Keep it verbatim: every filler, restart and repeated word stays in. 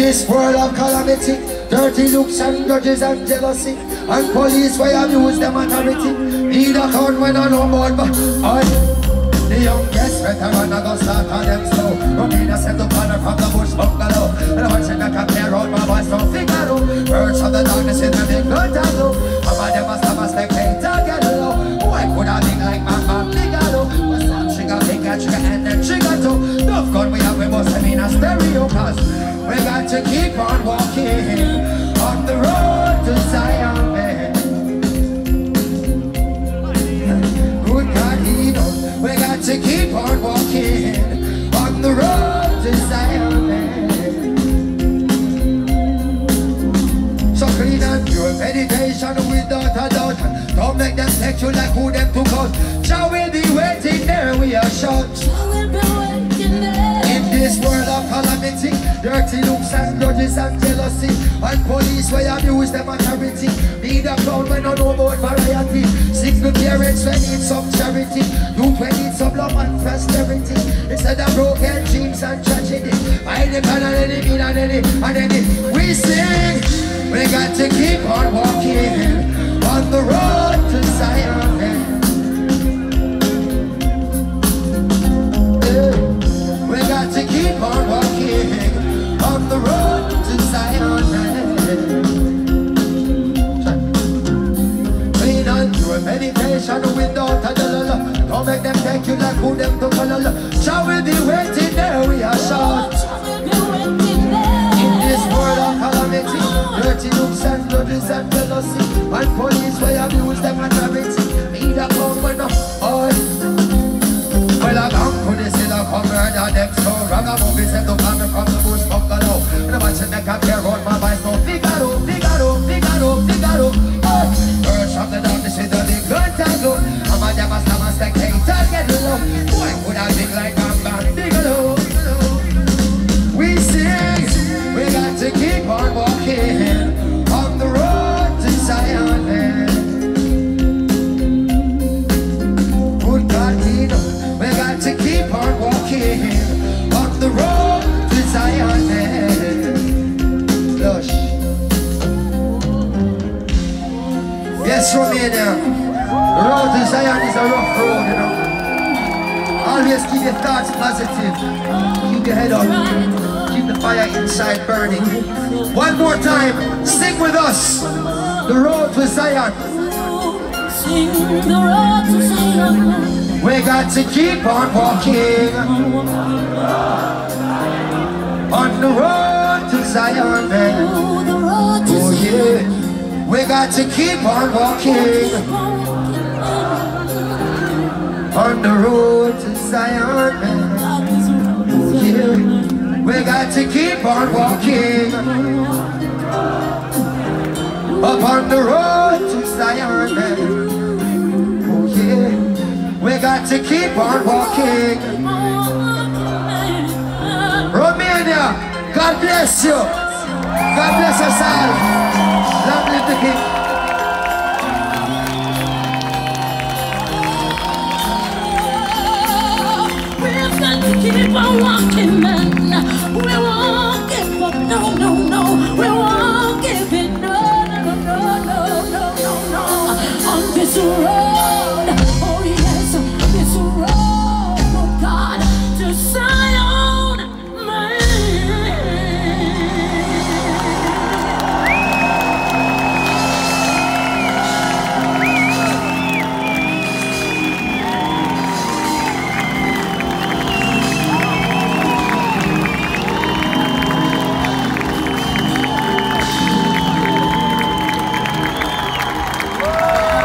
this world of calamity, dirty looks and grudges and jealousy, and police where abuse them authority. Need a count when I know more, but I, the youngest veteran I go start on them slow. Rookie I set up on her from the bush bungalow, and I watch in the cap there round my voice from Figaro. Birds of the darkness in the big blood tableau. Some of them must have a step they don't get low. Who I could have been like my man Figaro. Was some trigger, finger, trigger, and then trigger too. Enough gun we have, we must have been a stereo, cause we got to keep on walking on the road to Zion, man. Good God, he knows we got to keep on walking on the road to Zion, man. So clean and pure meditation without a doubt. Don't make them take you like who them took out. Shall we be waiting there? We are short. In this world of calamity, dirty looks and grudges and jealousy, and police where abuse them authority. Need a clown when I know about variety. Single parents when need some charity. Youth when need some love and prosperity. Instead of broken dreams and tragedy. I depend on any mean and any and any. We sing, we got to keep on walking on the road to Zion. We got to keep on walking on the road to Zion. Clean and pure meditation without a dollar. Don't make them take you like who them to follow. Shall we be waiting there? We are short. In this world of calamity, dirty looks and grudges and jealousy, and police where abuse them authority. Need a come when no oil. Well, I'm gone to the city, come murder them so ragamuffin said to come from the bush bungalow. And I'm watching the cat here on my voice, no Figaro, Figaro, Figaro, Figaro. Birds from the darkness with the big gun tango. I'm a damn stam and stack, they target low. Boy, could I big like I'm back, Figaro. We sing, we got to keep on walking on the road to Zion, man. Good God, he knows. We got to keep on walking on the road to Zion, Lush. Yes, Romania. The road to Zion is a rough road, you know. Always keep your thoughts positive. Keep your head up. Keep the fire inside burning. One more time, sing with us. The road to Zion. Sing the road to Zion. We got to keep on walking on the road to Zion, man. Oh yeah, we got to keep on walking on the road to Zion, man. Oh yeah, we got to keep on walking up on the road to Zion, man. Oh yeah. We got to keep on walking. Romania, God bless you. God bless us all. Long live the King. We've got to keep on walking.